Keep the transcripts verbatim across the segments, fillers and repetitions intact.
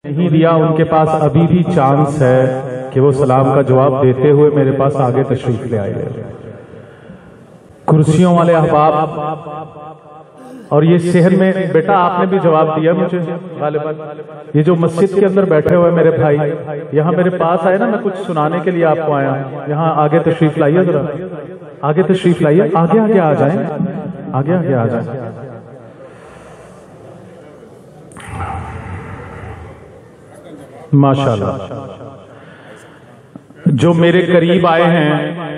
نہیں دیا، ان کے پاس ابھی بھی چانس ہے کہ وہ سلام کا جواب دیتے ہوئے میرے پاس آگے تشریف لے آئے. کرسیوں والے احباب اور یہ شہر میں بیٹا آپ نے بھی جواب دیا مجھے غالباً. یہ جو مسجد کے اندر بیٹھے ہوئے میرے بھائی یہاں میرے پاس آئے نا، میں کچھ سنانے کے لیے آپ کو آیا. یہاں آگے تشریف لائیے، ذرا آگے تشریف لائیے، آگے آگے آ جائیں، آگے آگے آ جائیں. ماشاءاللہ جو میرے قریب آئے ہیں،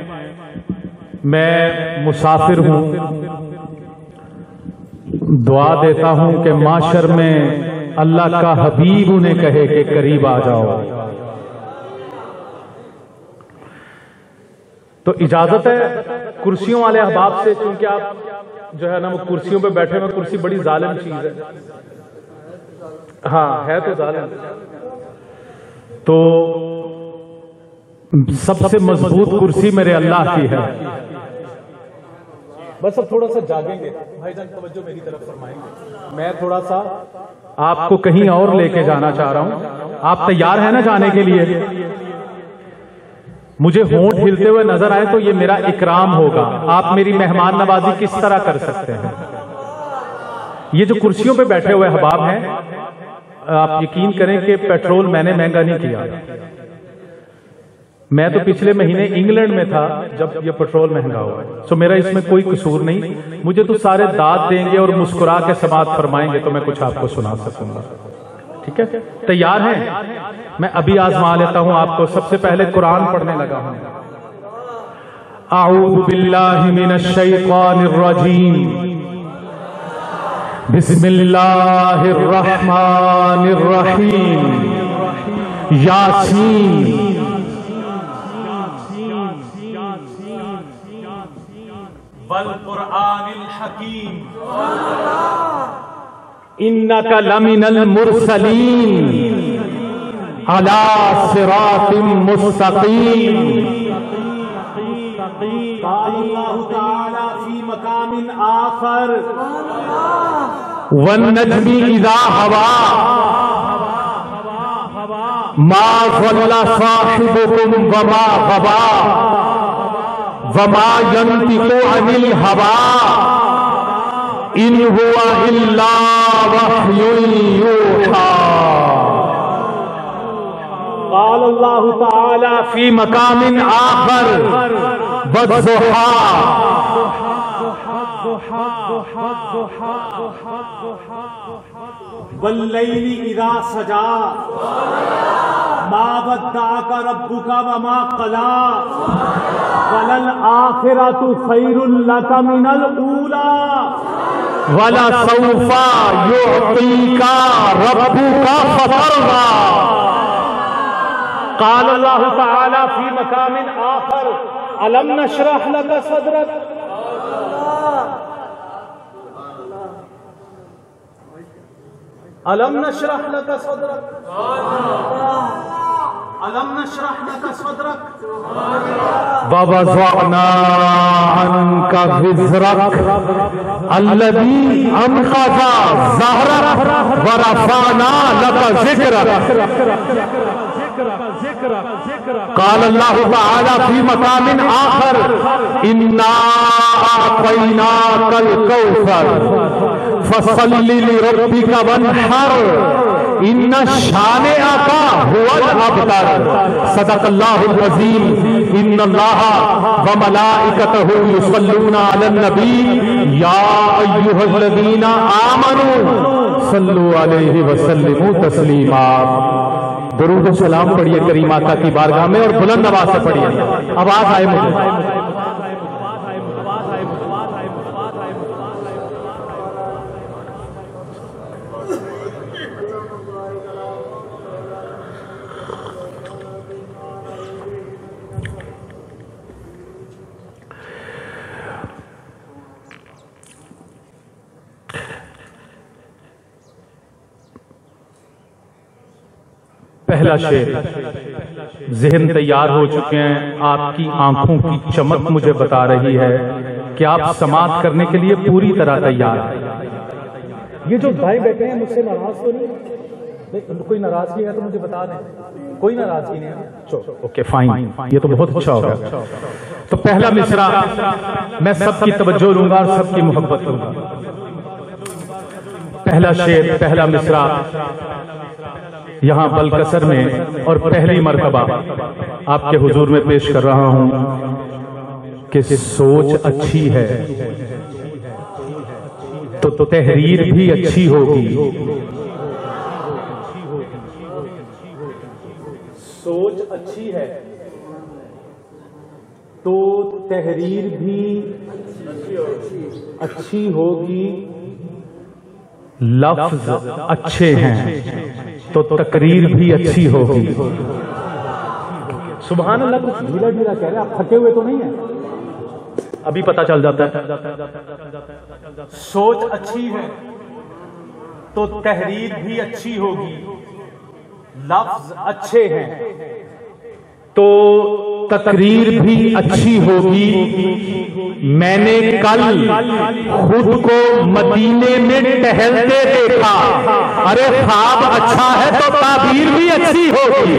میں مسافر ہوں، دعا دیتا ہوں کہ معاشر میں اللہ کا حبیب انہیں کہے کہ قریب آ جاؤ. تو اجازت ہے کرسیوں والے احباب سے، چونکہ آپ جو ہے نا وہ کرسیوں پہ بیٹھے ہوئے، کرسی بڑی ظالم چیز ہے. ہاں ہے تو ظالم، تو سب سے مضبوط کرسی میرے اللہ کی ہے. بس اب تھوڑا سا جاگیں گے بھائی جان، توجہ میری طرف فرمائیں گے. میں تھوڑا سا آپ کو کہیں اور لے کے جانا چاہ رہا ہوں. آپ تیار ہیں نا جانے کے لیے؟ مجھے ہونٹ ہلتے ہوئے نظر آئے تو یہ میرا اکرام ہوگا. آپ میری مہمان نوازی کس طرح کر سکتے ہیں؟ یہ جو کرسیوں پہ بیٹھے ہوئے احباب ہیں، آپ یقین کریں کہ پیٹرول میں نے مہنگا نہیں کیا. میں تو پچھلے مہینے انگلینڈ میں تھا جب یہ پیٹرول مہنگا ہوا ہے، سو میرا اس میں کوئی قصور نہیں. مجھے تو سارے داد دیں گے اور مسکرا کے سماعت فرمائیں گے تو میں کچھ آپ کو سنا سکوں گا. ٹھیک ہے، تیار ہیں؟ میں ابھی آزما لیتا ہوں آپ کو. سب سے پہلے قرآن پڑھنے لگا ہوں. اعوذ باللہ من الشیطان الرجیم، بسم اللہ الرحمن الرحیم. یاسین والقرآن الحکیم انک لمن المرسلین علی صراط مستقیم. قال اللہ تعالی فی مقام آخر والنجم اذا ہوا ما ضل صاحبکم وما غوا وما ينطق عن الهوى ان هو الا وحی یوحی. قال اللہ تعالی فی مقام آخر والضحی واللیل اذا سجا ما ودعک ربک وما قلی وللآخرۃ خیر لک من الاولی ولسوف یعطیک ربک فترضی. قال اللہ تعالی فی مقام آخر الم نشرح لک صدرک. الم نشرح لک صدرک، الم نشرح لک صدرک ووضعنا عنک وزرک الذی انقض ظہرک ورفعنا لک ذکرک. قال اللہ تعالی فی مقام آخر انا اعطیناک الکوثر فصل لربک وانحر ان شانئک هو الابتر. صدق اللہ العظیم. ان اللہ وملائکتہ یصلون علی النبی یا ایھا الذین آمنوا صلوا علیہ وسلموا تسلیما. درود و سلام پڑھیے کریم آقا کی بارگاہ میں اور بلند آواز سے پڑھیے. آواز آئے مجھے. پہلا شعر، ذہن تیار ہو چکے ہیں. آپ کی آنکھوں کی چمک مجھے بتا رہی ہے کہ آپ سماعت کرنے کے لیے پوری طرح تیار ہیں. یہ جو بھائی بیٹھے ہیں مجھ سے ناراض تو نہیں؟ کوئی ناراضگی ہے تو مجھے بتا دیں. کوئی ناراضگی نہیں ہے. اوکے فائن, یہ تو بہت اچھا ہوگا. تو پہلا مصرع میں سب کی توجہ لوں گا اور سب کی محبت لوں گا. پہلا شعر, پہلا مصرع یہاں بلکسر میں اور پہلی مرتبہ آپ کے حضور میں پیش کر رہا ہوں کہ سوچ اچھی ہے تو تحریر بھی اچھی ہوگی. سوچ اچھی ہے تو تحریر بھی اچھی ہوگی. لفظ اچھے ہیں تو تقریر بھی اچھی ہوگی. سبحان اللہ. کچھ ڈھیلا ڈھیلا کہہ رہے ہیں آپ, تھکے ہوئے تو نہیں ہیں؟ ابھی پتا چل جاتا ہے. سوچ اچھی ہے تو تحریر بھی اچھی ہوگی. لفظ اچھے ہیں تو تقریر بھی اچھی ہوگی. میں نے کل خود کو مدینے میں ٹہلتے دیکھا. ارے خواب اچھا ہے تو تعبیر بھی اچھی ہوگی.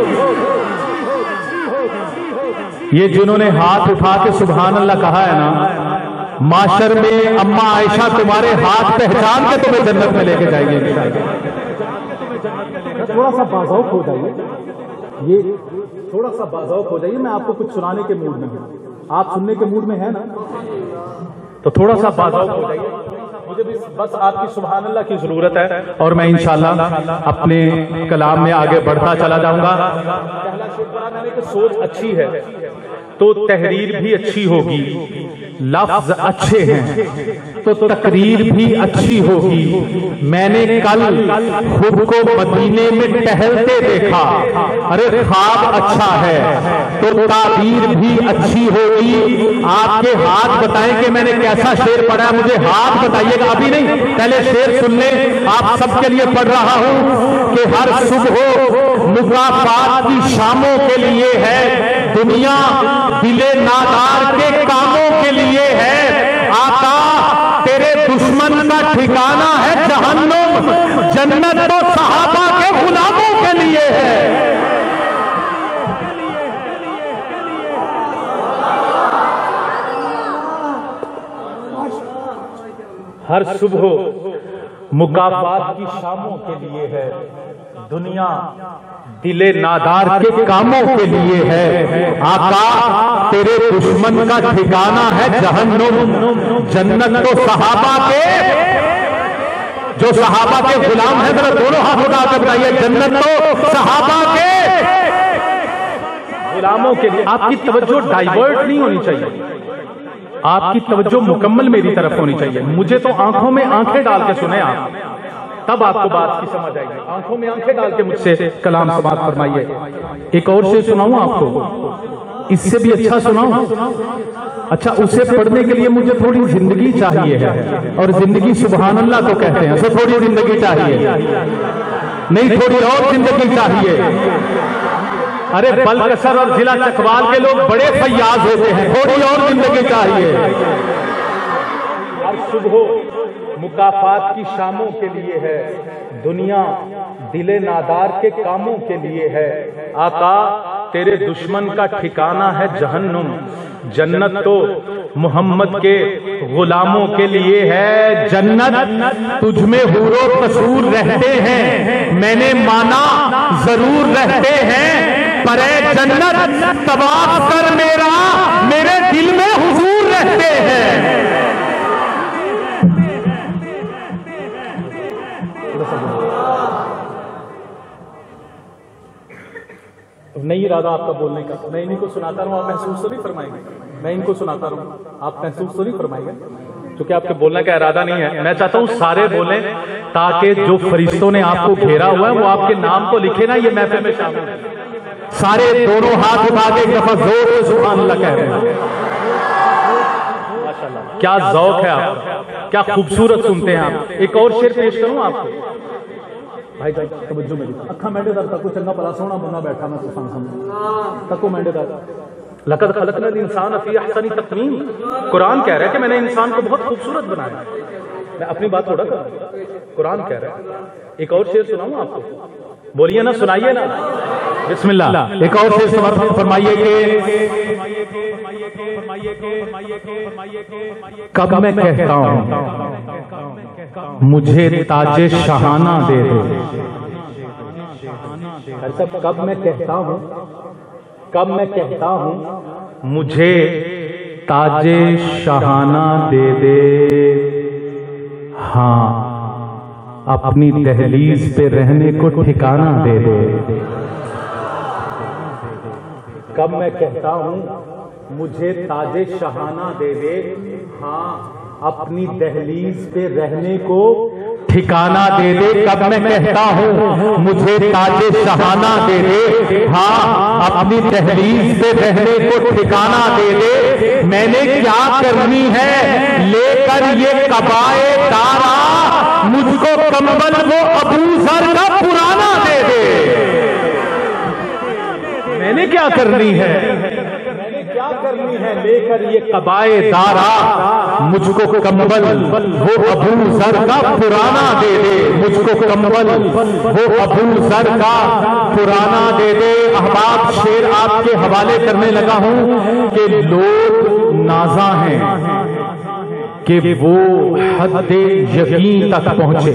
یہ جنہوں نے ہاتھ اٹھا کے سبحان اللہ کہا ہے نا, معاشر میں اما عائشہ تمہارے ہاتھ پہچان کے تمہیں جنت میں لے کے جائیں گے. تھوڑا سا بازوق ہو جائیے, یہ تھوڑا سا بازوق ہو جائیے. میں آپ کو کچھ سنانے کے موڈ میں ہوں, آپ سننے کے موڈ میں ہیں نا, تو تھوڑا سا بازوق ہو جائیے. مجھے بھی بس آپ کی سبحان اللہ کی ضرورت ہے اور میں انشاءاللہ اپنے کلام میں آگے بڑھتا چلا جاؤں گا. پہلا شعر پڑھا میں نے کہ سوچ اچھی ہے تو تحریر بھی اچھی ہوگی. لفظ اچھے ہیں تو تقریر بھی اچھی ہوگی. میں نے کل خود کو مدینے میں ٹہلتے دیکھا. ارے خواب اچھا ہے تو تعبیر بھی اچھی ہوگی. آپ کے ہاتھ بتائیں کہ میں نے کیسا شعر پڑھا ہے, مجھے ہاتھ بتائیے گا. ابھی نہیں, پہلے شعر سن لیں. آپ سب کے لیے پڑھ رہا ہوں کہ ہر صبح مکافات کی شاموں کے لیے ہے. دنیا دل نادار کے کاموں کے لیے ہے. آقا تیرے دشمن کا ٹھکانہ ہے جہنم. جنت تو صحابہ کے غلاموں کے لیے ہے. ہر صبح مکافات کی شاموں کے لیے ہے. دنیا دل نادار کے کاموں کے لیے ہے. آقا تیرے دشمن کا ٹھکانہ ہے جہنم. جنت تو صحابہ کے, جو صحابہ کے غلام ہیں, ذرا دونوں ہاتھ اٹھا کر بتائیے, جنت تو صحابہ کے غلاموں کے لیے. آپ کی توجہ ڈائیورٹ نہیں ہونی چاہیے, آپ کی توجہ مکمل میری طرف ہونی چاہیے. مجھے تو آنکھوں میں آنکھیں ڈال کے سنیں آپ, تب آپ کو بات کی سمجھ آئے گی. آنکھوں میں آنکھیں ڈال کے مجھ سے کلام سماعت فرمائیے. ایک اور سے سناؤں آپ کو, اس سے بھی اچھا سناؤں. اچھا, اسے پڑھنے کے لیے مجھے تھوڑی زندگی چاہیے ہے, اور زندگی سبحان اللہ کو کہتے ہیں. سو تھوڑی زندگی چاہیے, نہیں تھوڑی اور زندگی چاہیے. ارے بلکسر اور ضلع چکوال کے لوگ بڑے فیاض ہوتے ہیں, تھوڑی اور زندگی چاہیے. ہر صبح مکافات کی شاموں کے لیے ہے. دنیا دل نادار کے کاموں کے لیے ہے. آقا تیرے دشمن کا ٹھکانہ ہے جہنم. جنت تو محمد کے غلاموں کے لیے ہے. جنت تجھ میں حور و قصور رہتے ہیں, میں نے مانا ضرور رہتے ہیں. پر اے جنت طواف کر میرا, میرے دل میں حضور رہتے ہیں. نہیں ارادہ آپ کا بولنے کا, میں انہیں کو سناتا رہوں, آپ محسوس تو نہیں فرمائیں گے. میں ان کو سناتا رہوں, آپ محسوس تو نہیں فرمائیں گے, چونکہ آپ کے بولنے کا ارادہ نہیں ہے. میں چاہتا ہوں سارے بولیں تاکہ جو فرشتوں نے آپ کو گھیرا ہوا ہے وہ آپ کے نام کو لکھے نا, یہ محفل میں شامل ہے. سارے دونوں ہاتھ اٹھا کے ایک دفعہ زور سے سبحان اللہ کہہ رہے ہیں. ماشاءاللہ کیا ذوق ہے آپ کا, کیا خوبصورت سنتے ہیں آپ. ایک اور شعر پیش کروں آپ کو بھائی جان, توجہ میری. اکھا مینڈے دار تکو چنگا پلا سونا بنا بیٹھا میں سن سن تکو مینڈے دار. لقد خلقنا الانسان فی احسن تقویم. قرآن کہہ رہا ہے کہ میں نے انسان کو بہت خوبصورت بنایا. میں اپنی بات تھوڑا کر رہا ہوں، قرآن کہہ رہا ہے. ایک اور شعر سناؤں آپ کو؟ بولیے نا، سنائیے نا. بسم اللہ. ایک اور شعر فرمائیے کہ کب میں کہتا ہوں مجھے تاج شاہانہ دے دے. کب میں کہتا ہوں کب میں کہتا ہوں مجھے تاج شاہانہ دے دے. ہاں اپنی دہلیز پہ رہنے کو ٹھکانہ دے دے. کب میں کہتا ہوں مجھے تاج شاہانہ دے دے. ہاں اپنی دہلیز پہ رہنے کو ٹھکانہ دے دے. کب میں کہتا ہوں مجھے تاج شاہانہ دے دے. ہاں اپنی دہلیز پہ رہنے کو ٹھکانہ دے دے. میں نے کیا کرنی ہے لے کر یہ قبائے دارا، مجھ کو کمبل وہ ابو ذر کا پرانا دے دے. میں نے کیا کرنی ہے میں نے کیا کرنی ہے لے کر یہ قبائے دارا، مجھ کو کمبل وہ ابو ذر کا پرانا دے دے. مجھ کو کمبل وہ ابو ذر کا پرانا دے دے. احباب شعر آپ کے حوالے کرنے لگا ہوں کہ لوگ نازاں ہیں کہ وہ حد یقین تک پہنچے.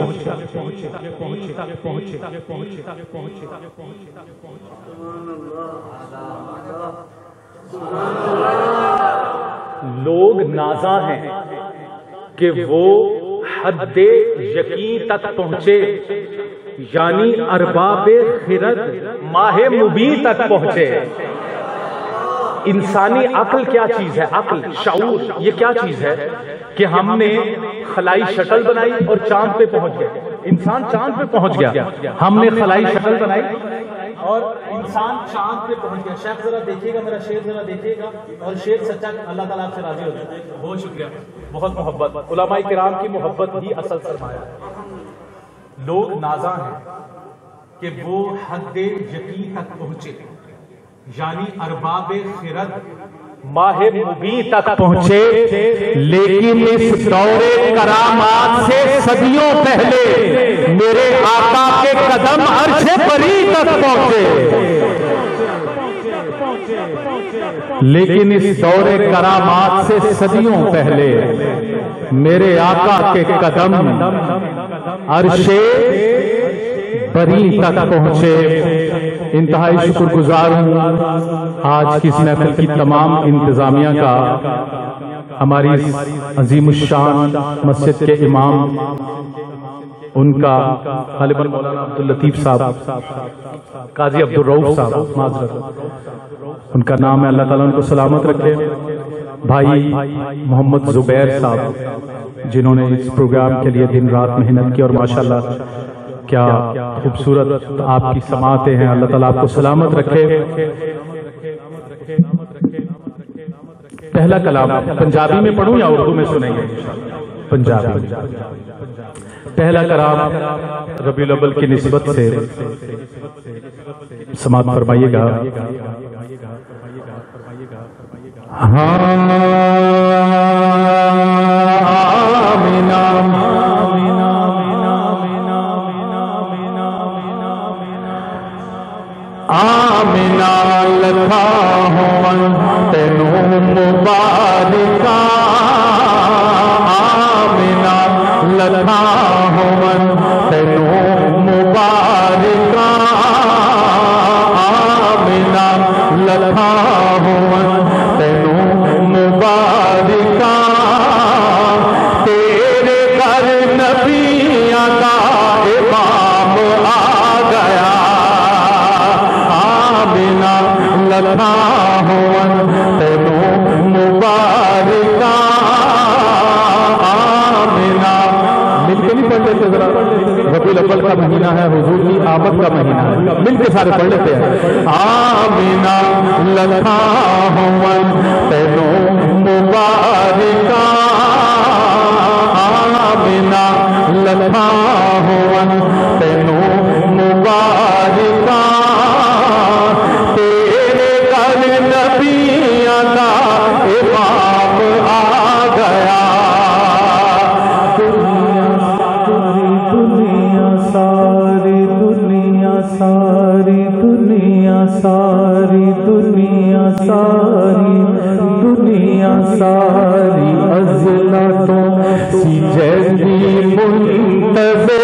لوگ نازاں ہیں کہ وہ حد یقین تک پہنچے، یعنی ارباب خرد ماہ مبین تک پہنچے. انسانی عقل کیا چیز ہے؟ عقل، شعور، یہ کیا چیز ہے کہ ہم نے خلائی شٹل بنائی اور چاند پہ پہنچ گئے. انسان چاند پہ پہنچ گیا. ہم نے خلائی شٹل بنائی اور انسان چاند پہ پہنچ گیا. شیخ ذرا دیکھیے گا میرا شعر، ذرا دیکھیے گا. اور شعر سچا، اللہ تعالیٰ آپ سے راضی ہو جائے. بہت شکریہ، بہت محبت. علماء کرام کی محبت ہی اصل سرمایہ. لوگ نازاں ہیں کہ وہ حد یقین تک پہنچے، یعنی ارباب خرد ماہ مبین تک پہنچے. لیکن اس دور کرامات سے صدیوں پہلے میرے آقا کے قدم عرش بری تک پہنچے. لیکن اس دور کرامات سے صدیوں پہلے میرے آقا کے قدم عرش بری تک پہنچے. انتہائی شکر گزار ہوں آج کی اس محفل کی تمام انتظامیہ کا، ہماری عظیم الشان مسجد کے امام، ان کا غالباً مولانا عبداللطیف صاحب، قاضی عبدالرؤف صاحب، معذرت ان کا نام ہے، اللہ تعالیٰ ان کو سلامت رکھے. بھائی محمد زبیر صاحب جنہوں نے اس پروگرام کے لیے دن رات محنت کی، اور ماشاءاللہ کیا خوبصورت آپ کی سماعتیں ہیں. اللہ تعالیٰ آپ کو سلامت رکھے. پہلا کلام پنجابی میں پڑھوں یا اردو میں سنیں گے؟ پنجابی. پہلا کلام ربیع الاول کی نسبت سے سماعت فرمائیے گا. آمینہ لکھا ہوں تینوں مبارکہ، آمینہ لکھا ہوں تینوں مبارکہ، آمینہ لکھا ہوں تینوں مبارکہ. تیرے گھر نبیوں کا امام آ گیا، لکھا ہوں تینوں مبارکہ، آمینہ. مل کے نہیں پڑھ لیتے ذرا؟ ربیع الاول کا مہینہ ہے، حضور کی آمد کا مہینہ ہے، مل کے سارے پڑھ لیتے ہیں. آمینہ لکھا ہوں تینوں مبارکہ، آمینہ لکھا ہوں تینوں مبارکہ. نبیوں کا امام آ گیا، ساری دنیا ساری دنیا ساری دنیا ساری عضلاتوں سی جیسی منتظر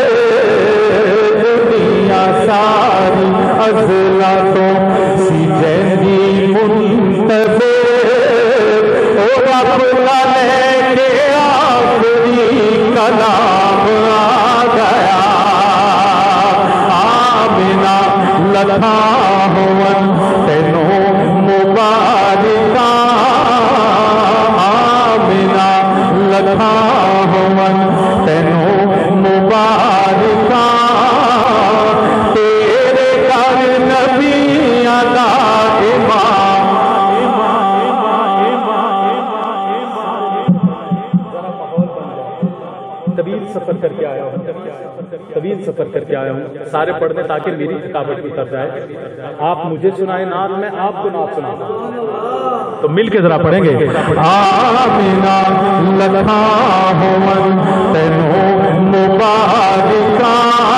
دنیا ساری عضلاتوں سی جیسی منتظر اور اپنا لے کے آخری کلام آ گیا آمینہ لکھا ہون تینوں مبارکہ آمینہ لکھا ہون تینوں مبارکہ تیرے گھر نبیاں دا امام طویل سفر کر کے آیا ہوں طویل سفر کر کے آیا ہوں سارے پڑھنے تاکہ میری تھکاوٹ اتر جائے آپ مجھے سنائیں نعت میں آپ کو نعت سناؤں تو مل کے ذرا پڑھیں گے آمینہ لکھا ہون تینوں مبارکہ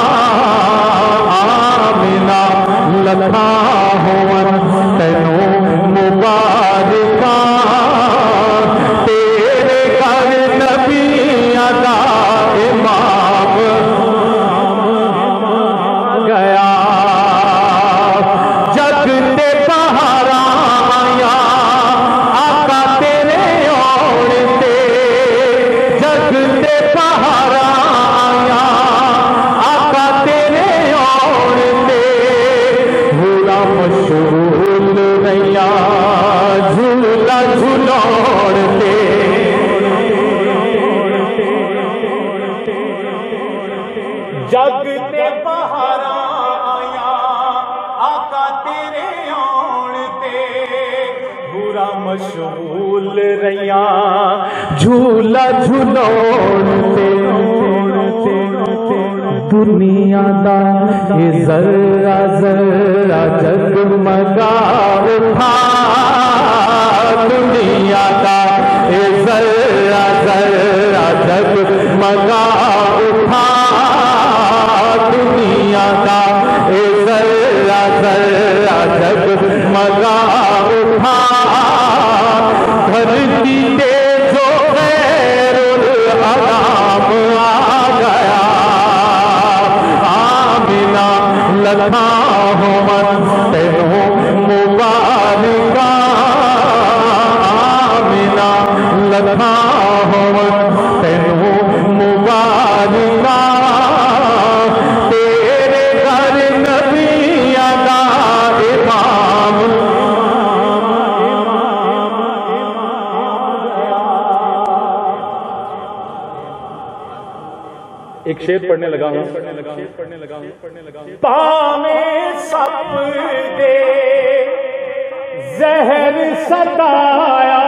آمینہ لکھا ہون تینوں مبارکہ تیرے گھر نبیاں دا امام گیا جگ تے پہاڑاں آیا آقا تیرے اوڑ تے جگ تے پہاڑاں آیا آقا تیرے اوڑ تے بھولا مشغول رہیا جھولا جھلوڑ تے جگ تے پہاڑاں آیا آقا تیرے آن تے برا مشغول رہیا جھولا جھلوڑتے دنیا دا یہ ذرہ ذرہ جگمگا اٹھا دنیا دا یہ ذرہ ذرہ جگمگا اٹھا دنیا دا یہ ذرہ ذرہ جگمگا اٹھا دھرتی تے جو غیر الانام آ گیا آمینہ لکھا ہون تینوں مبارکہ آمینہ لکھا ہون تینوں مبارکہ تیرے گھر نبیاں دا امام ایک شعر پڑھنے لگا ہوں پاویں سپ دے زہر ستایا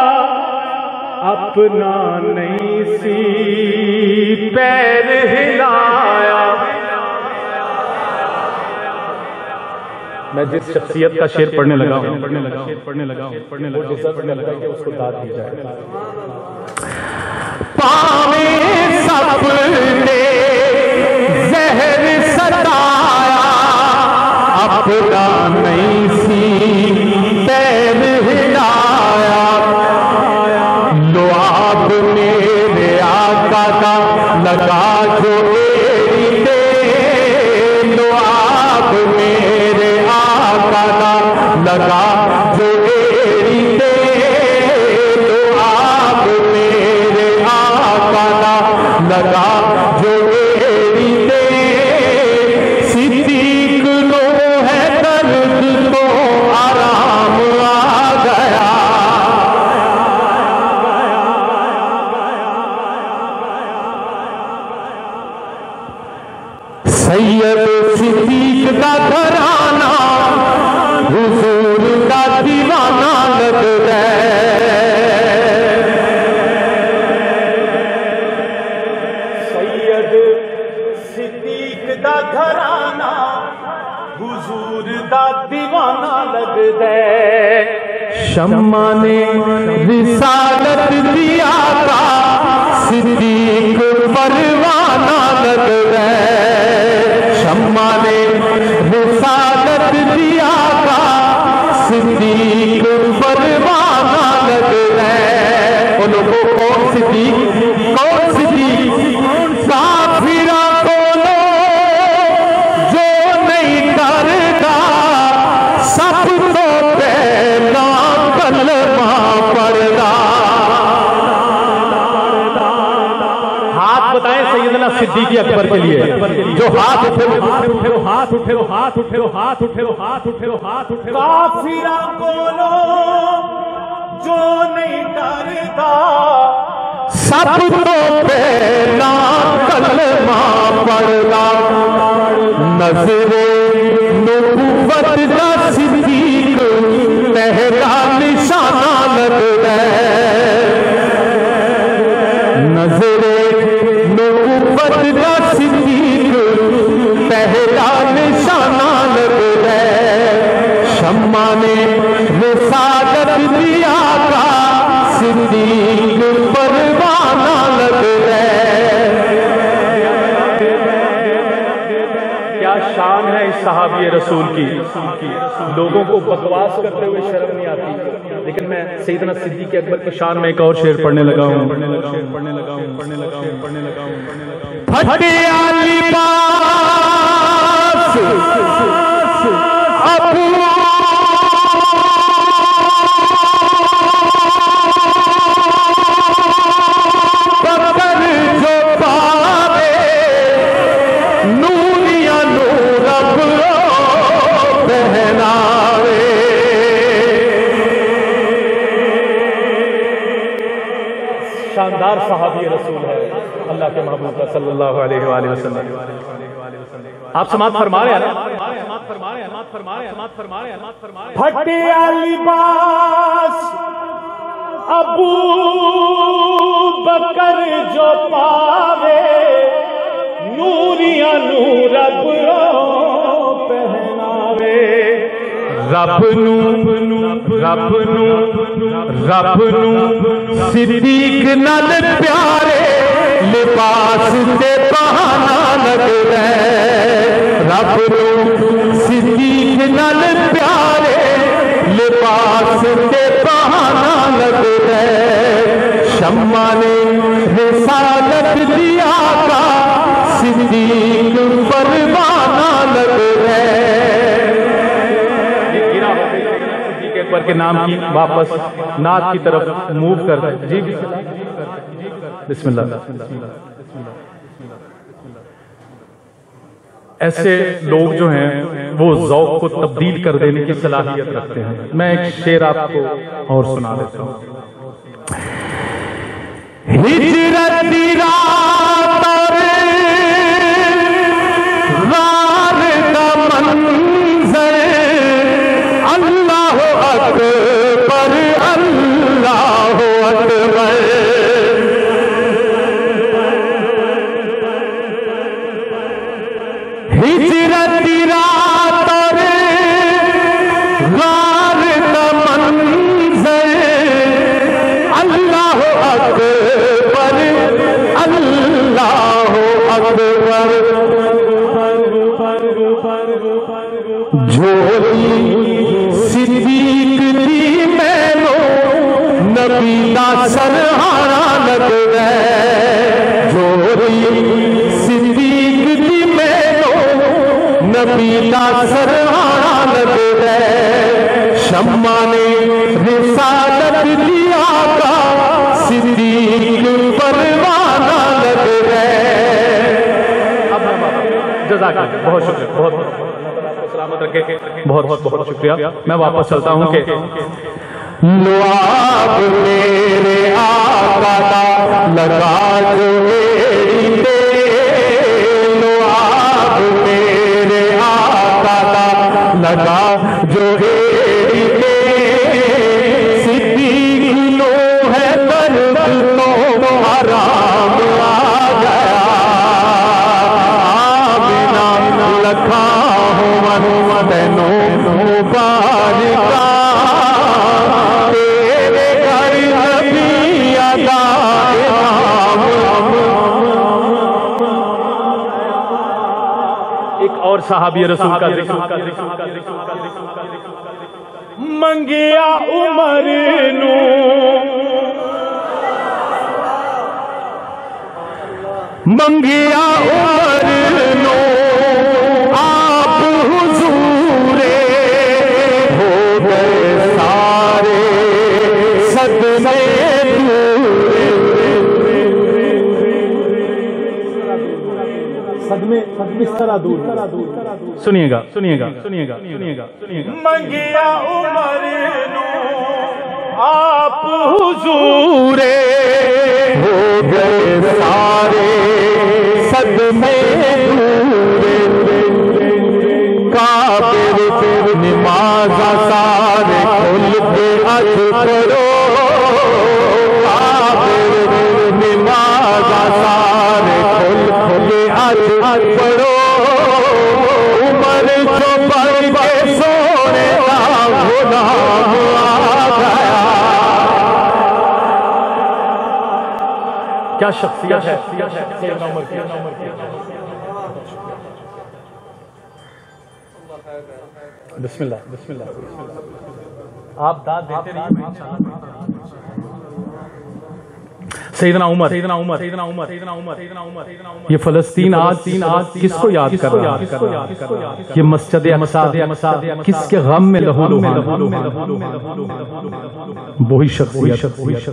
اپنا نہیں سی پیر ہلایا میں جس شخصیت کا شعر پڑھنے لگا ہوں پڑھنے لگا ہوں پڑھنے لگا ہوں پڑھنے لگا ہوں پڑھنے لگا کہ اس کو داد دی جائے پاویں سپ دے زہر ستایا اپنا نہیں سی پیر ہلایا لعاب میرے آقا کا لگا جو ایڑی تے لعاب میرے آقا کا لگا جو ایڑی تے لعاب میرے آقا کا لگا جو ایڑی تے صدیق نو ہے درد تو آرام آ گیا سید صدیق دا گھرانہ حضور دا دیوانہ لگ گئے سید صدیق دا گھرانہ حضور دا دیوانہ لگ دے شمع نے رسالت دیا تھا صدیق پروانہ لگ گئے شمع نے رسالت دیا کا صدیق پروانہ لگ رہے. ان لوگوں کون صدیق کون صدیق کافرہ کونو جو نہیں ڈرتا سب تو پہلا کلمہ پڑھتا. ہاتھ بتائیں سیدنا صدیق اکبر کے لیے جو ہاتھ اٹھے ہاتھ اٹھے ہاتھ اٹھے ہاتھ اٹھے ہاتھ اٹھے ہاتھ اٹھے ہاتھ اٹھے. کافرہ کونو جو نہیں ڈرتا سب تو پہلا کلمہ پڑھتا. نظر نبوت کا صدیق پہلا نشانہ لگ ہے. نظر نبوت کا صدیق پہلا نشانہ لگ ہے. شمع نے رسالت دیا کا صدیق پروانہ لگ ہے. کیا شان ہے اس صحابی رسول کی. لوگوں کو بکواس کرتے ہوئے شرم نہیں آتی، لیکن میں سیدنا صدیق اکبر کی شان میں ایک اور شعر پڑھنے لگا ہوں. پھٹیا لباس ابو بکر جو پاوے نوریا نور ابرو پہناوے. شاندار صحابی رسول ہے اللہ کے محبوب کا صلی اللہ علیہ وآلہ وسلم. آپ سماعت فرما رہے ہیں. پھٹیا لباس ابو بکر جو پاوے نوریا نور ابرو پہناوے. رب نو رب نو رب نو صدیق نال پیارے لباس تے بہانا لگ رہے. رب نو صدیق نال پیارے لباس تے بہانا لگ رہے. شمع نے رسالت دیا کا صدیق پروانہ لگ رہے. اکبر کے نام کی واپس نعت کی طرف موو کر دیں. جی بسم اللہ. ایسے لوگ جو ہیں وہ ذوق کو تبدیل کر دینے کی صلاحیت رکھتے ہیں. میں ایک شعر آپ کو اور سنا دیتا ہوں. ہجرت دی رات اور غار کا منظر اللہ اکبر اللہ اکبر. ہجرت دی رات اور غار کا منظر اللہ اکبر اللہ اکبر. جھولی صدیق دی مینو نبی دا سرہارا لگ رہے. جھولی صدیق دی مینو نبی دا سرہارا لگ رہے. شمع نے رسالت دیا کا صدیق پروانہ لگ رہے. جزاک اللہ. بہت شکریہ. بہت بہت سلامت رکھے. بہت بہت بہت شکریہ. میں واپس چلتا ہوں کہ لعاب میرے آقا دا لگا جو ایڑی دے. لعاب میرے آقا دا لگا جو ایڑی دے. صدیق نو ہے درد تو حرام آ گیا. آمینہ لکھا ہوں من تینوں مبارکہ. اور صحابی رسول کا ذکر منگیا عمر نو منگیا عمر نو آپ حضورے ہو گئے سارے صدمے صدمے کس طرح دور سنیے گا سنیے گا سنیے گا سنیے گا منگیا عمر نو آپ حضورے ہو گئے سارے صدمے کافر نماز سارے کھل کے اج پڑھو کافر نماز سارے کھل کے اج پڑھو عمر جو پڑھ کے سونے کا غلام آ گیا کیا شخصیت ہے بسم اللہ بسم اللہ آپ داد دیتے رہیے سیدنا عمر سیدنا عمر سیدنا عمر سیدنا عمر سیدنا عمر یہ فلسطین آج تین آج کس کو یاد کر رہا ہے یہ مسجد اقصی کس کے غم میں لہو لہو وہی شخصیت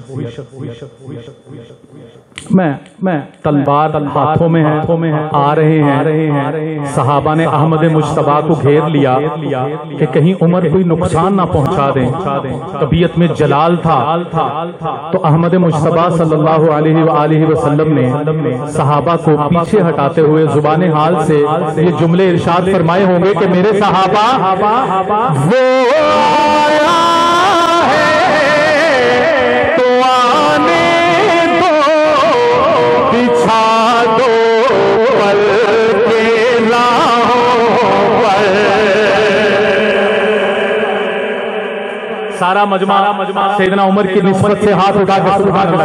میں میں تلوار ہاتھوں میں ہے آ رہے ہیں صحابہ نے احمد مجتبیٰ کو گھیر لیا کہ کہیں عمر کوئی نقصان نہ پہنچا دیں طبیعت میں جلال تھا تو احمد مجتبیٰ صلی اللہ علیہ وآلہ وسلم نے صحابہ کو پیچھے ہٹاتے ہوئے زبان حال سے یہ جملے ارشاد فرمائے ہوں گے کہ میرے صحابہ وہ آیا ہے تو آنے دو بچھا دو پل کے راہوں پر سارا مجمع سیدنا عمر کی نسبت سے ہاتھ اٹھا کے سبحان اللہ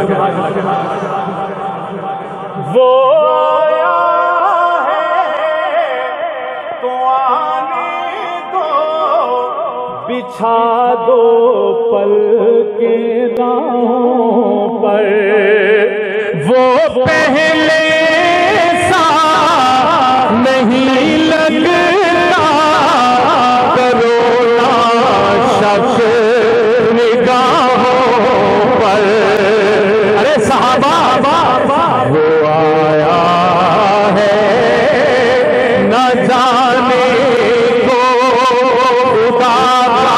وہ آیا ہے تو آنے دو بچھا دو پل کے راہوں پر وہ پہلے سا نہیں لگتا کرونا شخص نگاہوں پر ارے صحابہ وہ آیا ہے نہ جانے کو خدا کا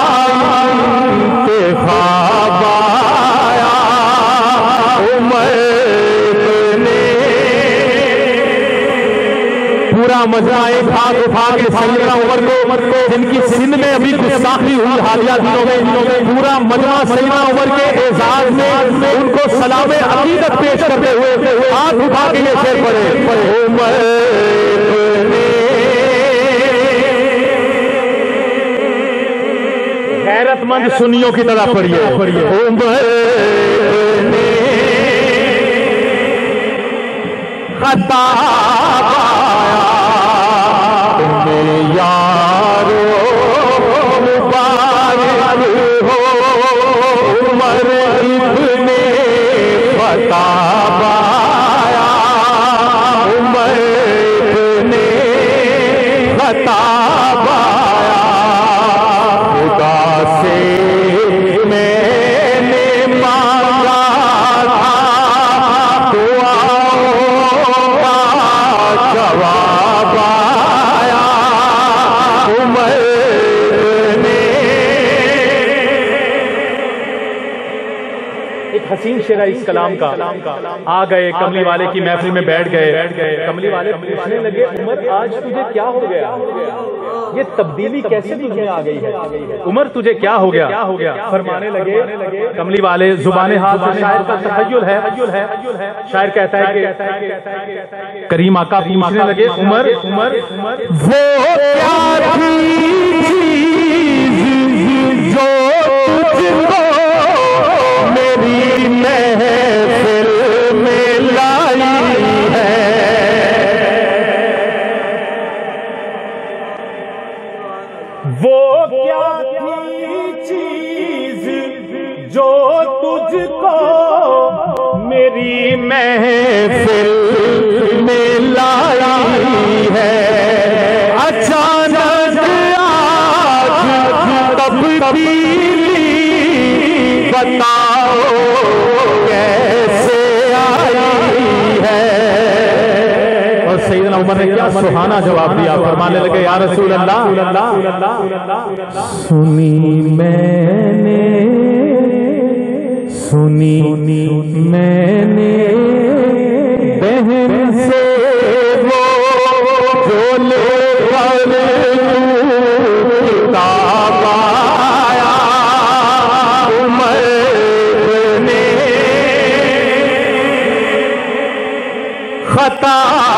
انتخاب آیا عمر نے پورا مجمع ایک ہاتھ اٹھا کے سیدنا عمر کو جن کی سندھ میں ابھی گستاخی ہوئی حالیہ دنوں میں پورا مجمع سیدنا عمر کے اعزاز میں ان کو سلام عقیدت پیش کرتے ہوئے ہاتھ اٹھا کے یہ شعر پڑھے عمر نے غیرت مند سنیوں کی طرح پڑھیے عمر نے خطاب آیا تمہیں یارو مبارک ہو عمر ابن خطاب آیا عمر ابن خطاب آیا خدا سے میں نے مانگا تھا دعاؤں کا جواب آیا عمر نے ایک حسین شعر اس کلام کا آ گئے کملی والے کی محفل میں بیٹھ گئے کملی والے پوچھنے لگے عمر آج تجھے کیا ہو گیا یہ تبدیلی کیسے تجھ میں آ گئی ہے عمر تجھے کیا ہو گیا فرمانے لگے کملی والے زبان حال سے شاعر کا تخیل ہے شاعر کہتا ہے کہ کریم آقا پوچھنے لگے عمر عمر وہ کیا تھی چیز جو تجھ کو میری محفل میں لائی ہے وہ کیا تھی چیز جو تجھ کو میری محفل میں لائی ہے، اچانک آج تبدیلی بتاؤ کیسے آئی ہے۔ اور سیدنا عمر نے کیا سبحانہ جواب دیا، فرمانے لگے یا رسول اللہ سنی میں نے سنی میں نے بہن سے وہ جو لے کر کتاب آیا، عمر نے خطا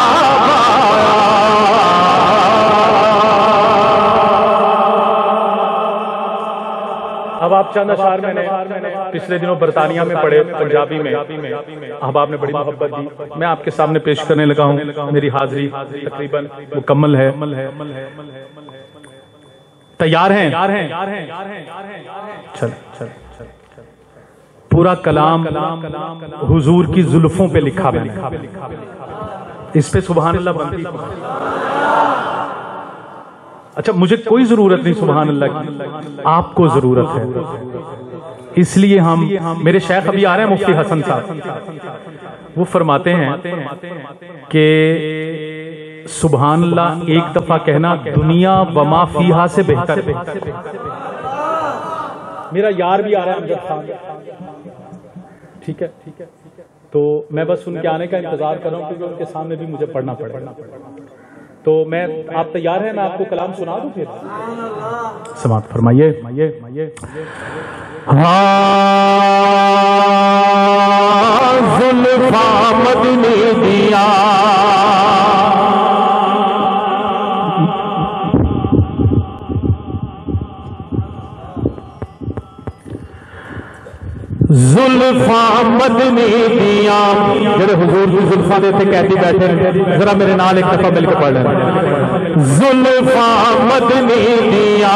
اب آپ چند اشعار میں نے پچھلے دنوں برطانیہ میں پڑھے پنجابی میں، احباب نے بڑی محبت دی، میں آپ کے سامنے پیش کرنے لگا ہوں۔ میری حاضری تقریباً مکمل ہے، تیار ہیں؟ چل پورا کلام حضور کی زلفوں پہ لکھا میں نے، اس پہ سبحان اللہ بنتی۔ اچھا مجھے کوئی ضرورت نہیں سبحان اللہ کی، آپ کو ضرورت ہے، اس لیے ہم میرے شیخ ابھی آ رہے ہیں مفتی حسن صاحب، وہ فرماتے ہیں کہ سبحان اللہ ایک دفعہ کہنا دنیا وما فیہا سے بہتر ہے۔ میرا یار بھی آ رہا ہے امجد خان، ٹھیک ہے، تو میں بس ان کے آنے کا انتظار کر رہا ہوں کیونکہ ان کے سامنے بھی مجھے پڑھنا پڑے گا۔ تو میں آپ تیار ہیں، میں آپ کو کلام سنا دوں پھر؟ سماعت فرمائیے۔ ہاں زلفاں مدنی دیا زلفاں مدنی دیا، جڑے حضور کی زلفاں دے تے قیدی بیٹھے ذرا میرے نال ایک دفعہ مل کے پڑھ لیں۔ زلفاں مدنی دیا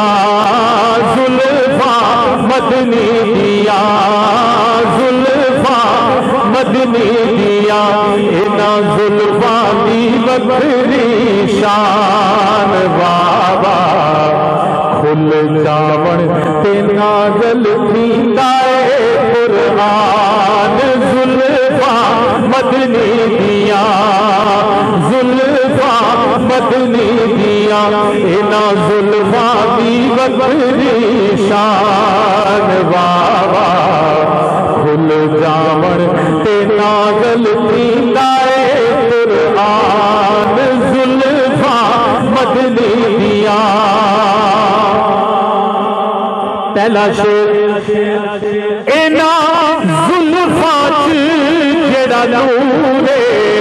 زلفاں مدنی دیا زلفاں مدنی دیا، انہاں زلفاں دی بکری شان بابا کھل جاون تے نازل تھیندا اے قرآن، زلفاں مدنی دیا زلفاں مدنی دیا، انہاں زلفاں دی بکری شان بابا کھل جاون تے نازل تھیندا اے قرآن، زلفاں مدنی دیا۔ پہلا شعر انہاں زلفاں چ جڑا نور ہے،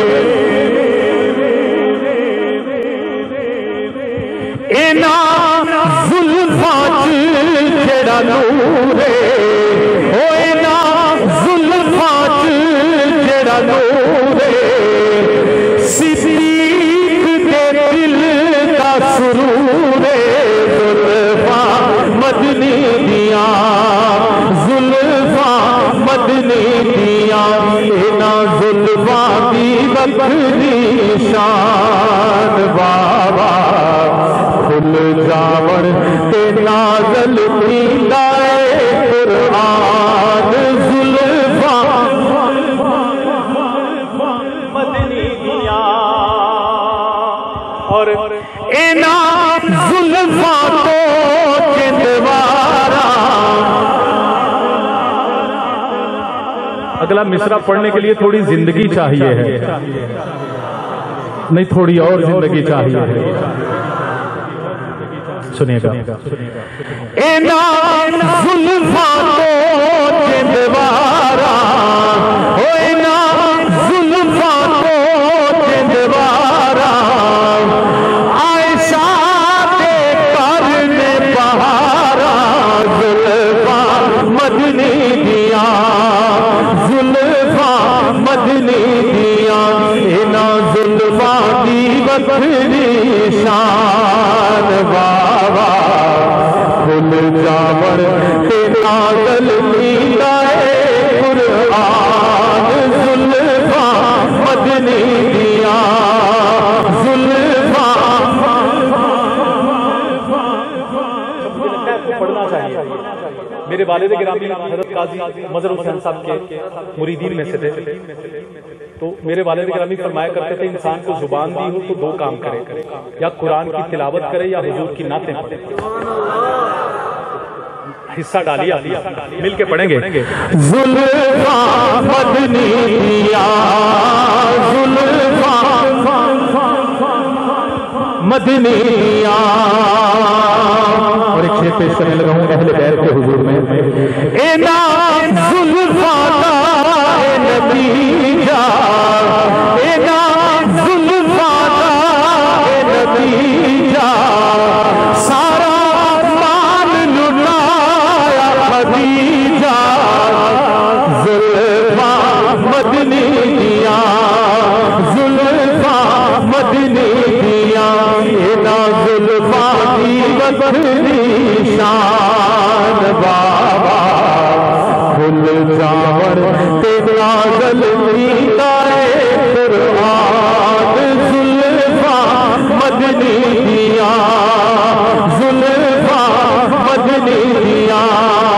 انہاں زلفاں چ جڑا نور ہے، او انہاں زلفاں چ جڑا نور ہے، صدیق دے دل دا سرور ہے، زلفاں مدنی دیا زلفاں مدنی دیا، انہاں زلفاں دی بکری شان بابا کھل جاون تے نازل تھیندا اے قرآن، زلفاں مدنی دیا، اور انہاں زلفاں تو چندوارا۔ اگلا مصرع پڑھنے کے لیے تھوڑی زندگی چاہیے ہے، نہیں تھوڑی اور زندگی چاہیے ہے، سنیے گا۔ انہاں زلفاں تو چندوارا، او انہاں زلفاں تو چندوارا، عائشہ دے کرن بہارا، زلفاں مدنی دیا زلفاں مدنی دیا، انہاں زلفاں دی بکری شان بابا چاہیے. میرے والد گرامی حضرت قاضی مظہر حسین صاحب کے مریدین میں سے تھے. تو میرے والد گرامی فرمایا کرتے تھے انسان کو زبان دی ہو تو دو کام کرے, یا قرآن کی تلاوت کرے یا حضور کی نعتیں پڑھے. حصہ ڈالیے, مل کے پڑھیں گے. زلفاں مدنیاں زلفاں مدنیاں. اور ایک شعر پیش کرنے لگا ہوں اہل بیت کے حضور میں. اے نام زلفاں کا اے نبی جا, اے نام زلفاں کا اے نبی جا, سارا مال لٹایا خدیجہ. زلفاں مدنیاں زلفاں مدنیاں, اے نام زلفاں کی بدنی شان بابا. کھل جاور تیرا گلتی دائے قرآن. زلفاں مدنیاں زلفاں مدنیاں.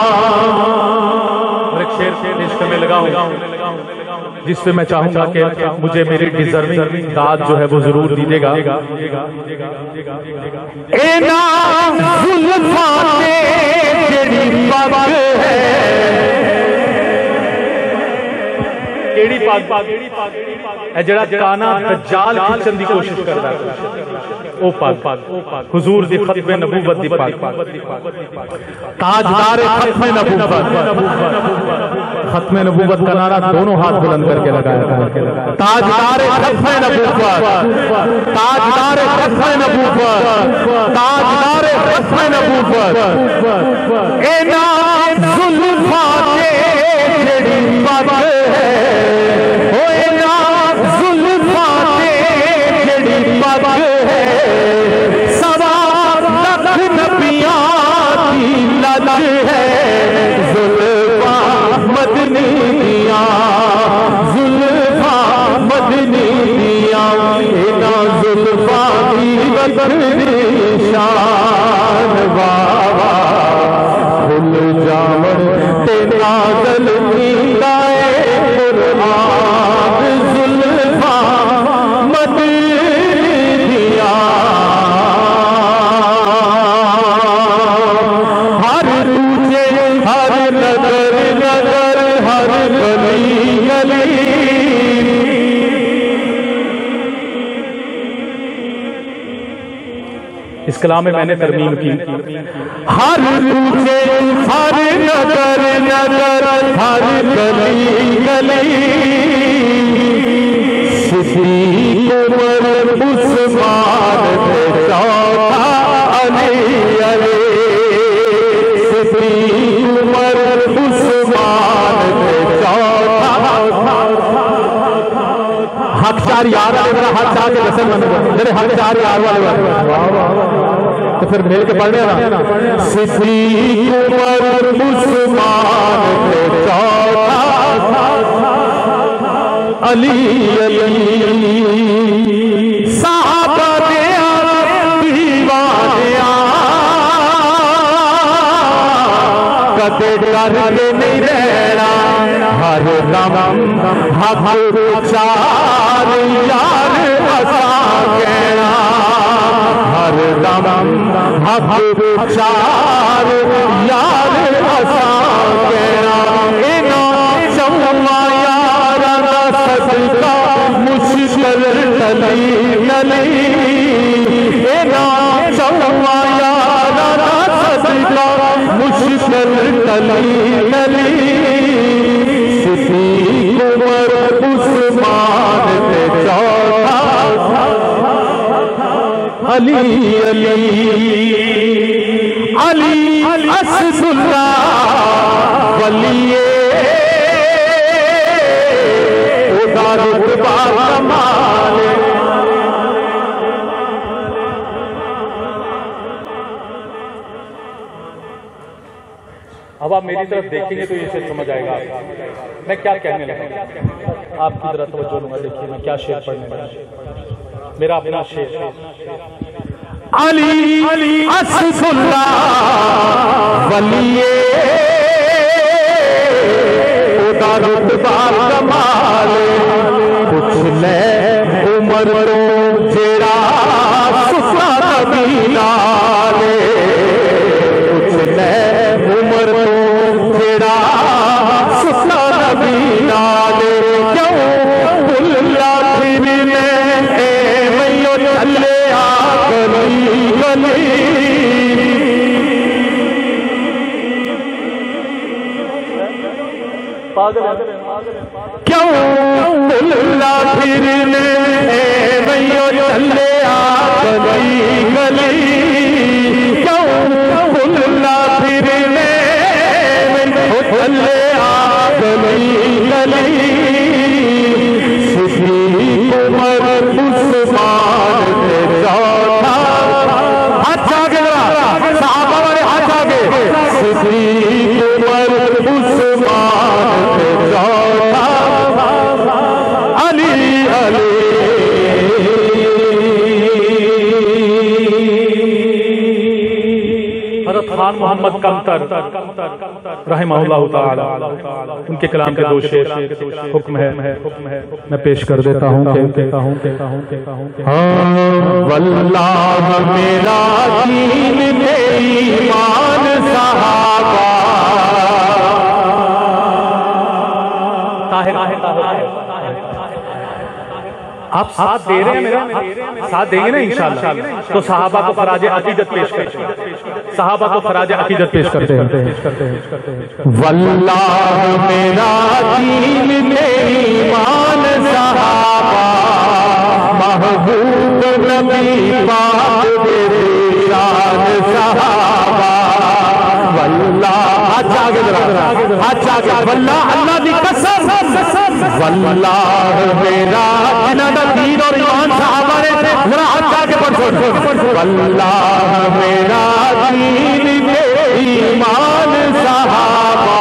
اور ایک شعر پیش کرنے لگا ہوں جس پہ میں چاہوں گا کہ مجھے میری ڈیزرونگ داد جو ہے وہ ضرور دیجیے گا. اے نام زلفاں تے جڑی پگ ہے, کیڑی پگ اے جڑا کانا دجال کھچن دی کوشش کردا ہے, او پگ حضور دی ختم نبوت دی پگ. تاجدار ختم نبوت, ختم نبوت کا نعرہ دونوں ہاتھ بلند کر کے لگایا تھا. تاجدار ختم نبوت, تاجدار ختم نبوت, تاجدار ختم نبوت. اے نام زلفاں تے جڑی پگ ہے, او اے نام زلفاں تے جڑی پگ ہے, سوا لکھ نبیاں کی لج ہے. زلفاں مدنیاں زلفاں مدنیاں, اے نام زلفاں کی بدنی شان بابا. کھل جاور تیرا گلتی دائے قرآن. زلفاں مدنیاں ہر تجھے ہر نظر نظر ہر گلی گلی. اس کلام میں میں نے ترمیم کی. ہر تجھے ہر نظر نظر ہر گلی گلی. صدیق عمر عثمان پہ چوتھا علی علی. صدیق عمر عثمان پہ چوتھا. حق چار یار والے میرا حق چار کے جسم بن گئے, میرے حق چار یار والے بن گئے. تو پھر مل کے پڑھ لینا. صدیق عمر عثمان پہ چوتھا علی علی. صحابہ دیا دیوانیاں کدے ڈر کے نہیں رہنا. ہر دم حق چار یار اساں کہنا. ہر دم حق چار یار اساں کہنا. چواں یار صدقہ مشکل ٹلی ٹلی. چواں یار صدقہ مشکل ٹلی ٹلی. صدیق عمر عثمان پہ چوتھا علی علی. علی اسد اللہ ولی خدا رتبہ کمال. اب آپ میری طرف دیکھیں گے تو یہ شعر سمجھ آئے گا میں کیا کہنے لگا. آپ کی طرف توجہ لوں گا, دیکھیے میں کیا شعر پڑھنے لگا. میرا اپنا شعر. علی اسد اللہ ولی خدا رتبہ کمال کچھ لے عمر تو جیڑا سسا نبی نالے کچھ لے عمر تو جیڑا سسا نبی نالے کیوں بھلا پھرنے اے میو چلے آ گلی گلی کیوں بھلا پھرنے اے میو چلے آ گلی گلی کیوں بھلا پھرنے میو چلے آ گلی گلی صدیق عمر عثمان تے چوتھا ہاتھ آگے ذرا صحابہ والے ہاتھ آگے صدیق عمر عثمان تے چوتھا علی علی حضرت خان محمد کمتر رحمہ اللہ تعالی ان کے کلام کے دو شعر حکم ہے میں پیش کر دیتا ہوں واللہ میرا دین میری ایمان صحابہ آپ ساتھ دے رہے ہیں میرا ساتھ دیں گے نا انشاءاللہ تو صحابہ کو خراج عقیدت پیش کرتے ہیں صحابہ کو خراج عقیدت پیش کرتے ہیں واللہ میرا دین میری ایمان صحابہ محبوب نبی پاک تیری شان صحابہ واللہ اچھا آگے ذرا اچھا آگے واللہ اللہ دی قسم واللہ میرا جنہ دا دین اور ایمان صحابہ نے ذرا اچھا آگے پڑھو واللہ میرا دین میری ایمان صحابہ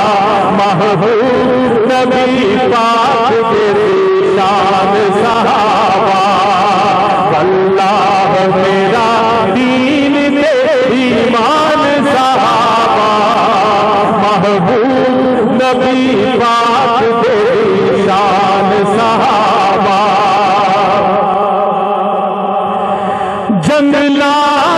محبوب نبی پاک تیری شان صحابہ واللہ میرا دین میری ایمان صحابہ محبوب نبی پاک تیری شان صحابہ جنگلا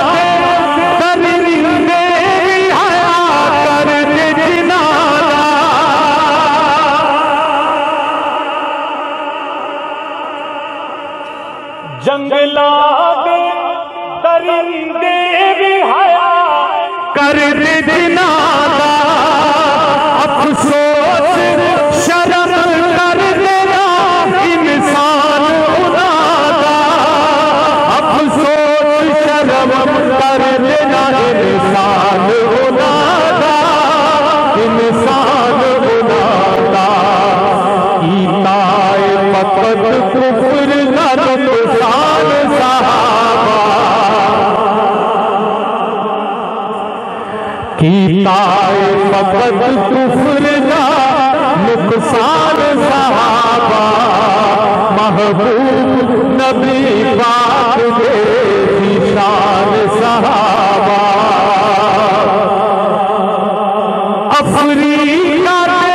جنگلا دے درندے بھی حیا کر دے جنازہ افسوس شرم کر دینا انسان خدا افسوس شرم کر دینا انسان خدا انسان خدا کیتائے مقد کفر نہ نقصان صحابہ کیتائے مقد کفر نہ نقصان صحابہ محبوب نبی پاک تیری شان صحابہ افریقہ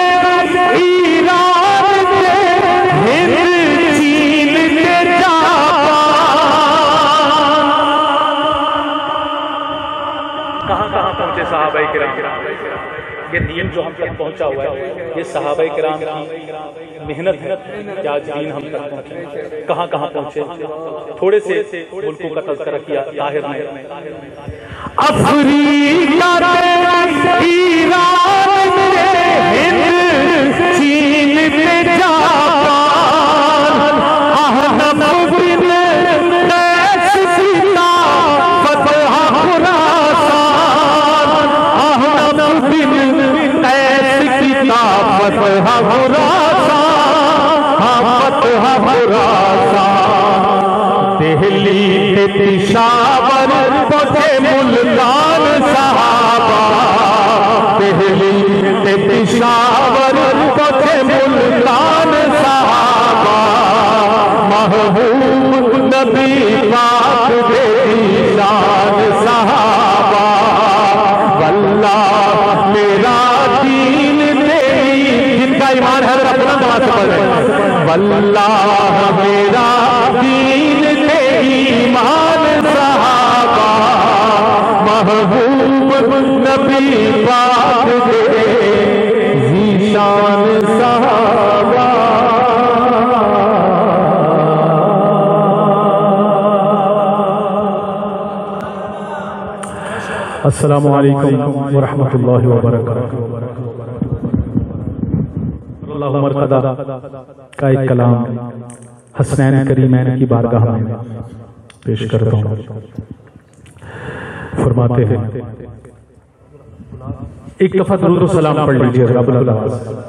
صحابہ کرام یہ دین جو ہم تک پہنچا ہوا ہے یہ صحابہ کرام کی محنت ہے کہ آج دین ہم تک پہنچے کہاں کہاں پہنچے تھوڑے سے ملکوں کا تذکرہ کیا طاہر نے افریقہ ایران ہند چین پہ جاپان احنف بن قیس سیتا فتح خراسان احنف بن قیس سیتا فتح خراسان فتح خراسان دہلی تے پشاور پتے ملتان صحابہ دہلی تے پشاور پتے ملتان صحابہ محبوب نبی پاک تیری واللہ میرا دین دے ایمان صحابہ محبوب نبی پاک دے ذیشان صحابہ. السلام علیکم ورحمۃ اللہ وبرکاتہ. اللہ مرتضی کا ایک کلام حسنین کریمین کی بارگاہ میں پیش کرتا ہوں. فرماتے ہیں ایک دفعہ درود و سلام پڑھ لیجیے رب العالمین.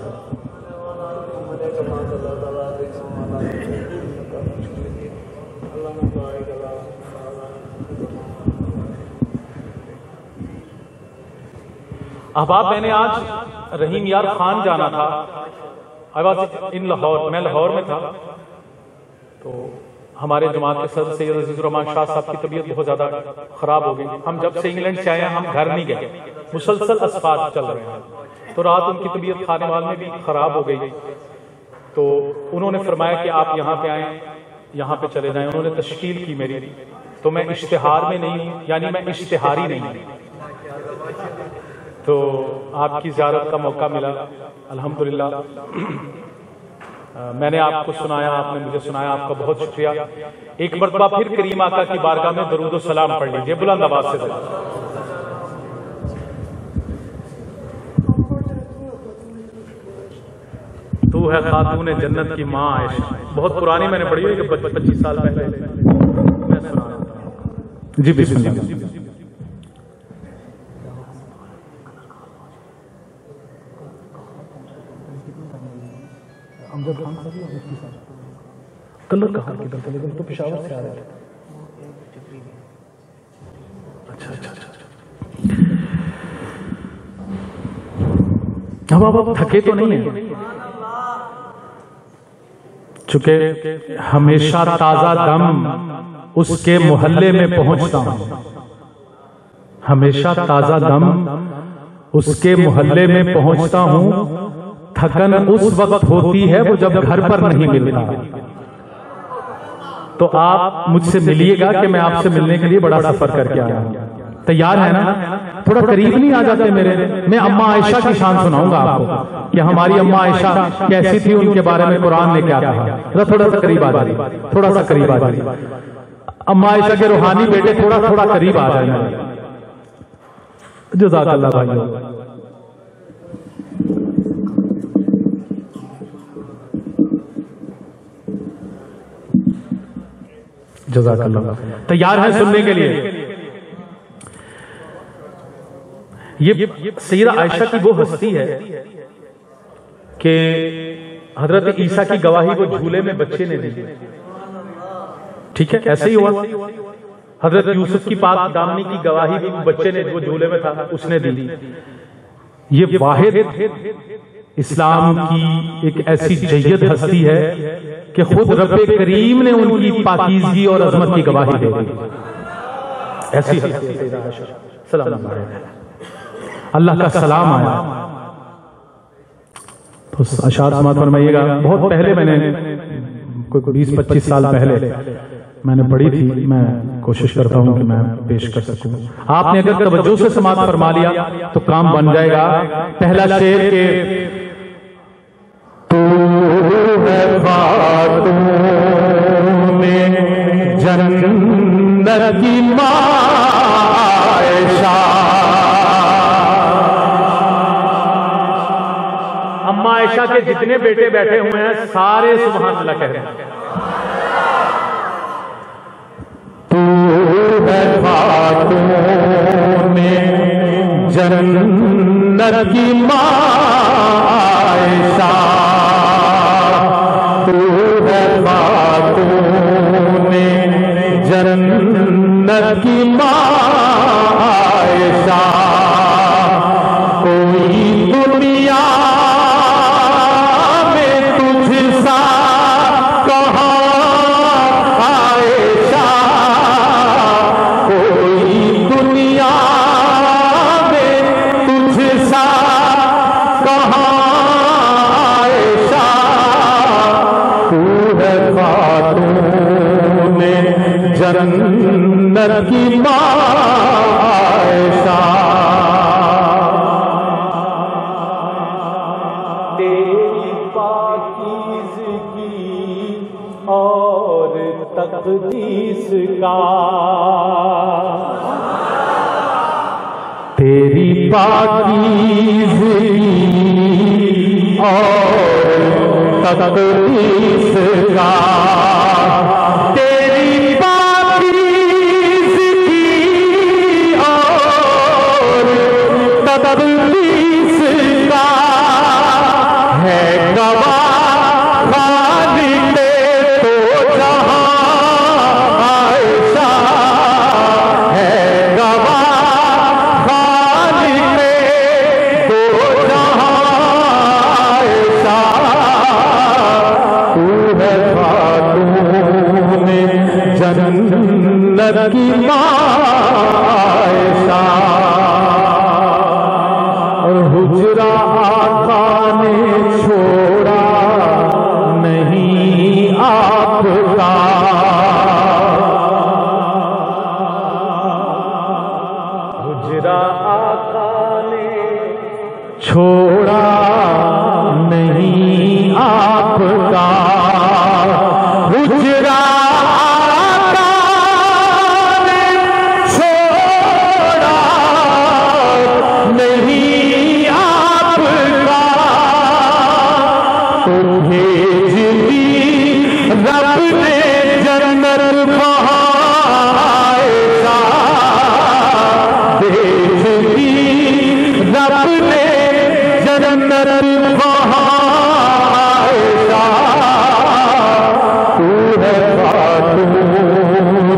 احباب میں نے آج رحیم یار خان جانا تھا. ان لاہور میں لاہور میں تھا تو ہمارے جماعت کے صدر سید عزیز الرحمان شاہ صاحب کی طبیعت بہت زیادہ خراب ہو گئی. ہم جب سے انگلینڈ سے آئے ہیں ہم گھر نہیں گئے, مسلسل اسفار چل رہے ہیں. تو رات ان کی طبیعت کھانے والے میں بھی خراب ہو گئی. تو انہوں نے فرمایا کہ آپ یہاں پہ آئیں, یہاں پہ چلے جائیں. انہوں نے تشکیل کی میری, تو میں اشتہار میں نہیں ہوں, یعنی میں اشتہاری نہیں ہوں. تو آپ کی زیارت کا موقع ملا الحمدللہ. میں نے آپ کو سنایا, آپ نے مجھے سنایا, آپ کا بہت شکریہ. ایک مرتبہ پھر کریم آقا کی بارگاہ میں درود و سلام پڑھ لیجیے بلند آواز سے. تو ہے خاتون جنت کی ماں عائشہ. بہت پرانی میں نے پڑھی ہوئی کہ پچیس سال پہلے میں سنا. جی بسم اللہ. کلر کہاں کی گلتی لیکن تو پشاور سے آ رہے ہیں. اچھا اچھا اچھا. اب آپ تھکے تو نہیں ہیں, چونکہ ہمیشہ تازہ دم اس کے محلے میں پہنچتا ہوں. ہمیشہ تازہ دم اس کے محلے میں پہنچتا ہوں. تھکن اس وقت ہوتی ہے وہ جب گھر پر نہیں ملتا. تو آپ مجھ سے ملیے گا کہ میں آپ سے ملنے کے لیے بڑا سفر کر کے آیا ہوں. تیار ہے نا؟ تھوڑا قریب نہیں آ جاتے میرے. میں اماں عائشہ کی شان سناؤں گا آپ کو کہ ہماری اماں عائشہ کیسی تھی, ان کے بارے میں قرآن نے کیا کہا. تھوڑا سا قریب آ جائیے, تھوڑا سا قریب آ جائیے. اماں عائشہ کے روحانی بیٹے تھوڑا تھوڑا قریب آ جائیں. جزاک اللہ بھائی. جزاک اللہ. تیار ہے سننے کے لیے؟ یہ سیدہ عائشہ کی وہ ہستی ہے کہ حضرت عیسیٰ کی گواہی وہ جھولے میں بچے نے دی. ٹھیک ہے, ایسے ہی ہوا. حضرت یوسف کی پاک دامنی کی گواہی بھی بچے نے وہ جھولے میں تھا اس نے دی. یہ واحد اسلام کی ایک ایسی جید ہستی ہے کہ خود رب کریم نے ان کی پاکیزگی اور عظمت کی گواہی دے دی. ایسی ہستی سلام اللہ کا سلام آیا. تو اشعار سماعت فرمائیے گا. بہت پہلے میں نے کوئی بیس پچیس سال پہلے میں نے پڑھی تھی. میں کوشش کرتا ہوں کہ میں پیش کر سکوں. آپ نے اگر توجہ سے سماعت فرما لیا تو کام بن جائے گا. پہلا شعر کہ تو ہے خاتون جنت کی ماں عائشہ. اماں عائشہ کے جتنے بیٹے بیٹھے ہوئے ہیں سارے سبحان اللہ کہہ رہے ہیں. تو ہے خاتون جنت کی ماں عائشہ. تو ہے خاتون جنت کی ماں عائشہ. کوئی دنیا میں تجھ سا کہاں عائشہ. کوئی دنیا میں تجھ سا کس کا تیری پاکیزگی اور تقدیس کا تیری پاکیزگی اور تقدیس کا ہے گواہ خالق تو جہاں عائشہ ہے گواہ خالق تو جہاں عائشہ تو ہے خاتون جنت کی ماں عائشہ اور حجرہ آقا نے چھوڑا نہیں آپ کا حجرہ آقا نے چھوڑا نہیں آپ کا حجرہ آقا نے چھوڑا نہیں آپ کا تو بھیج دی رب نے جنت وہاں عائشہ بھیج دی رب نے جنت وہاں عائشہ تو ہے خاتون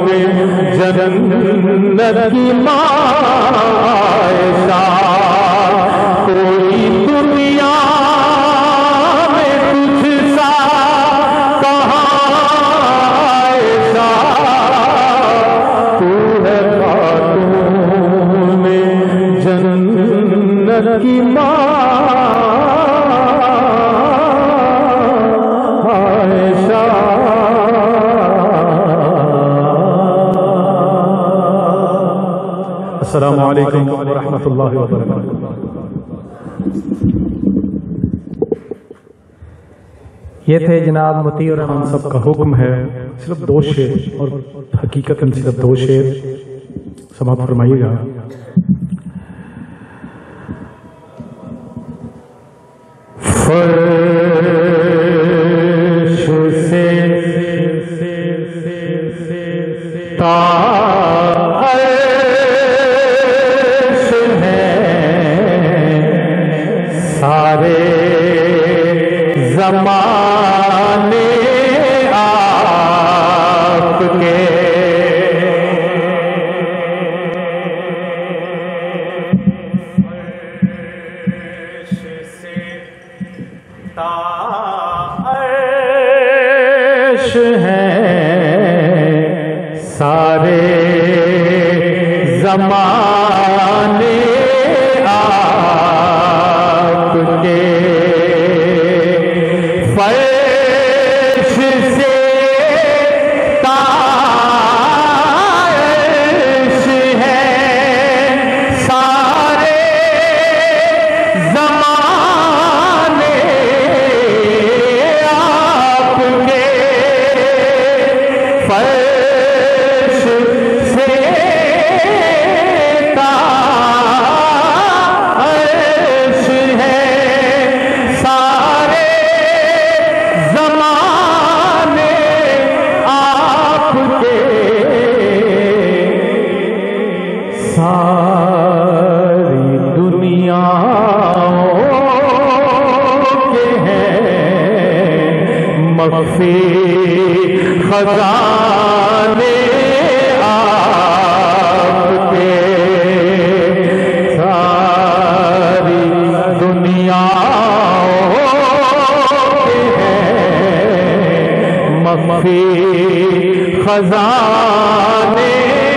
جنت کی ماں عائشہ کوئی دنیا میں تجھ سا کہاں عائشہ تو ہے خاتون جنت کی ماں عائشہ السلام علیکم ورحمۃ اللہ وبرکاتہ. یہ تھے جناب مطیع الرحمان صاحب کا حکم ہے صرف دو شعر اور حقیقت صرف دو شعر سماعت فرمائیے گا. فرش سے تا عرش ہیں سارے زمانے آپ کے عرش ہیں سارے زمانے آپ کے فرش سے تا عرش ہیں سارے زمانے آپ کے فرش سے تا عرش ہیں سارے زمانے آپ کے ساری دنیا کے ہیں مخفی خزانے آپ کے ساری دنیا کے ہیں مخفی خزانے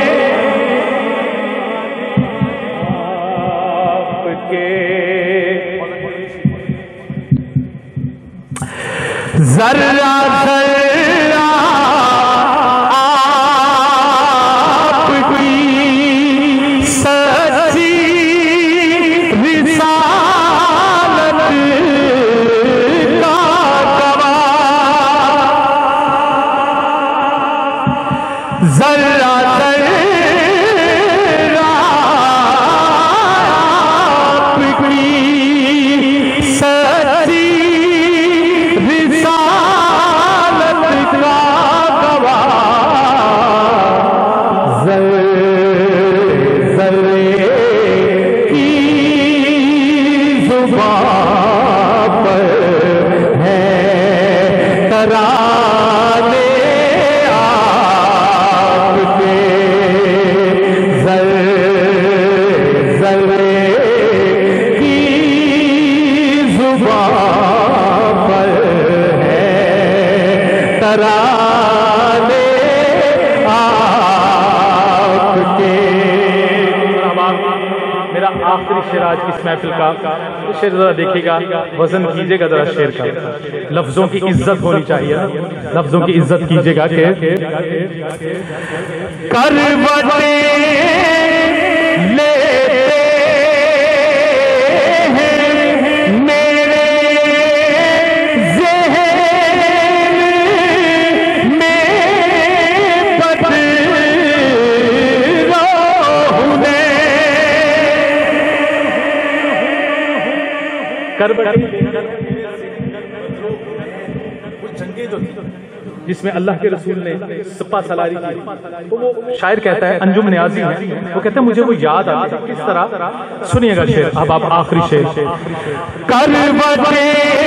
آپ کے ذرہ ذرہ آپ کی سچی رسالت کا گواہ آخری شعر آج کی اس محفل کا. شعر ذرا دیکھیے گا, وزن کیجیے گا ذرا شعر کا. لفظوں کی عزت ہونی چاہیے, لفظوں کی عزت کیجیے گا کہ کربتے لیتے ہیں میرے ذہن میں بدروح نے. کربلا جس میں اللہ کے رسول نے سپہ سالاری کی, تو وہ شاعر کہتا ہے, انجم نیازی ہے, وہ کہتے ہیں مجھے وہ یاد آتا ہے. کس طرح سنیے گا شعر. اب آپ آخری شعر. کربتے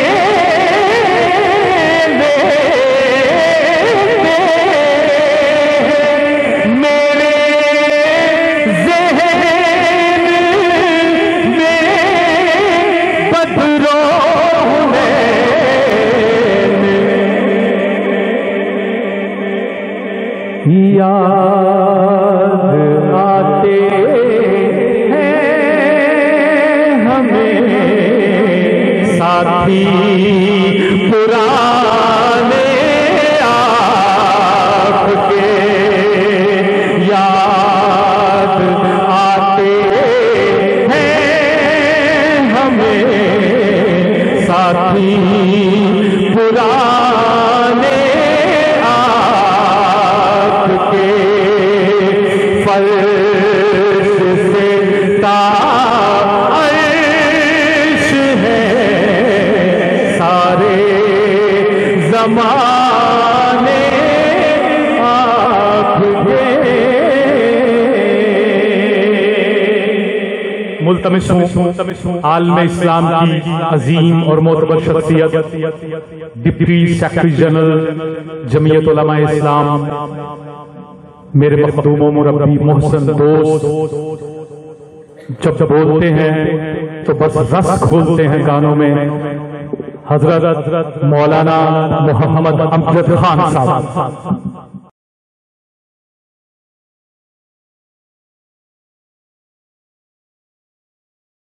یاد آتے ہیں ہمیں ساتھی پرانے آپ کے, یاد آتے ہیں ہمیں ساتھی پرانے فرش سے تا عرش ہے سارے زمانے آپ کے. ملتمس ہوں عالم اسلام کی عظیم اور معتبر شخصیت, ڈپٹی سیکرٹری جنرل جمعیت علماء اسلام, میرے مخدوم و مربی محسن دوست, جب بولتے ہیں تو بس رس کھولتے ہیں گانوں میں. حضرت مولانا محمد امجد خان صاحب.